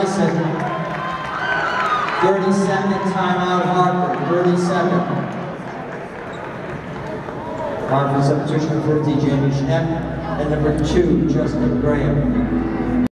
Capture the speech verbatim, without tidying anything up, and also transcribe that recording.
Dyson. thirty second timeout, Hartford, thirty second. Hartford substitution fifty, Jamie Schneck, and number two, Justin Graham.